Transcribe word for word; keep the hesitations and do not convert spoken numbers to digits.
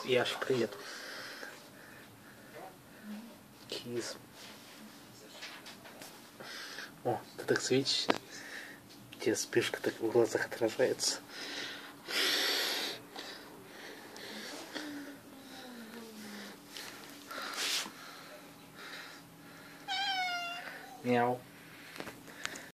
Яш, привет. Киз. О, ты так светишься. У тебя вспышка так в глазах отражается. Мяу.